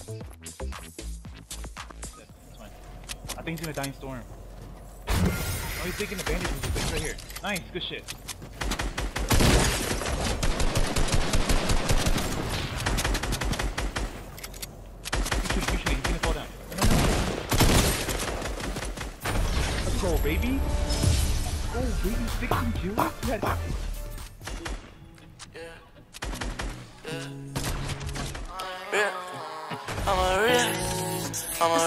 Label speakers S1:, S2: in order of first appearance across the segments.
S1: That's fine. I think he's gonna die in storm. Oh, he's taking advantage of this right here. Nice, good shit. Keep shooting, he's gonna fall down. No. Let's go, baby. Oh, baby, 16 kills? Yes.
S2: I'm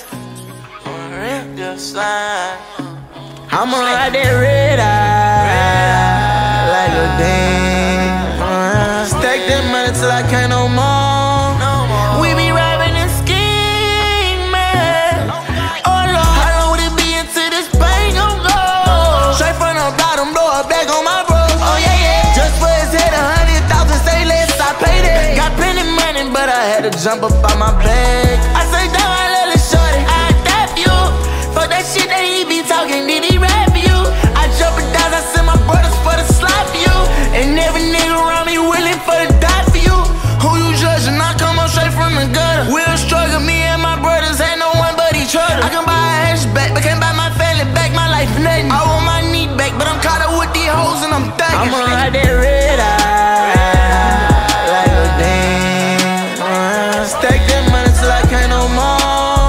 S2: a real slime. I'ma ride that red eye like a damn. Stack that money till I can't no more. We be robbing and scheming. Oh Lord, how long would it be until this pain gon' go? Straight from the bottom, blow up back on my bros. Oh yeah, yeah. Just for his head, 100,000, say less, I paid it. Got plenty money, but I had to jump up on my bag. I say down, I let it shorty. I tap you. Fuck that shit that he be talking, did he rap you? I jump and down, I send my brothers for the slap you. And every nigga around me willing for the die for you. Who you judging? I come up straight from the gutter. We'll struggle, me and my brothers ain't no one but each other. I can buy a hatchback, but can't buy my family back, my life nothing. I want my knee back, but I'm caught up with these hoes and I'm thugging. I'ma ride that red eye like a damn. Stack that money till I can't no more.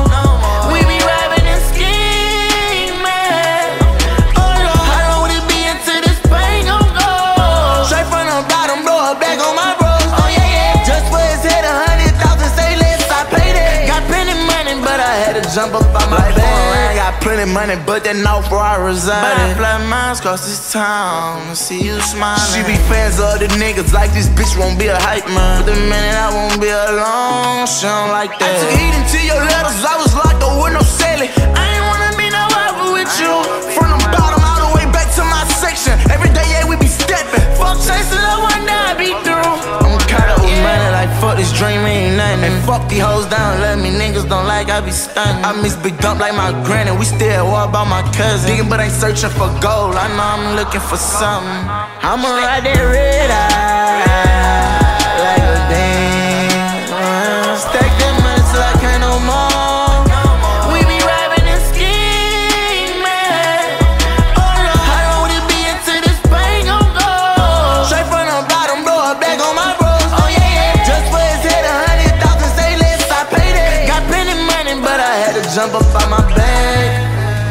S2: Jump up on my bed. I got plenty money, but that not where I reside. But I fly miles across this town to see you smiling. She be fans of the niggas like this bitch won't be a hype man. But the minute I won't be alone, she don't like that. I took heat into your letters, I was locked up with no celly. I ain't wanna be no rival with you. From the bottom all the way back to my section. Every day, yeah, we be stepping. Fuck chasing up one day I be through. I'm caught up with money like fuck this dream ain't nothing. And fuck these hoes down, let me niggas don't like I be stunning. I miss big dump like my granny, we still at war about my cousin. Digging but ain't searching for gold, I know I'm looking for something. I'ma ride that red eye like a damn. Stack that money till I can't no more. We be robbing and scheming. Oh Lord, how long would it be until this pain gon' go? Straight from the bottom, blow up back on my bros. Oh yeah, yeah. Just for his head, 100,000, say less, I paid it. Got plenty money, but I had to jump up on my bag.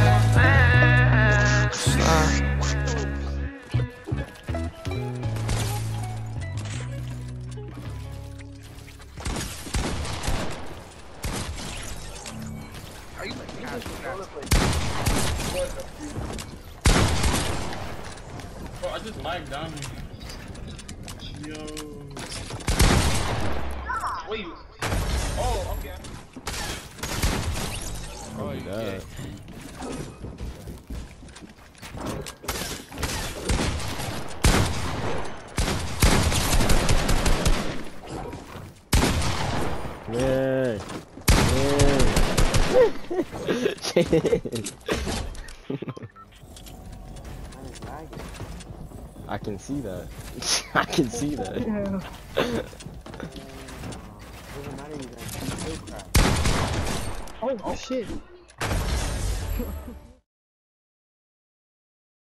S3: Bro, I just lagged down. Yo. Wait. Oh, okay.
S4: Oh, yeah. Yeah. I can see that. I can see that.
S5: Oh shit.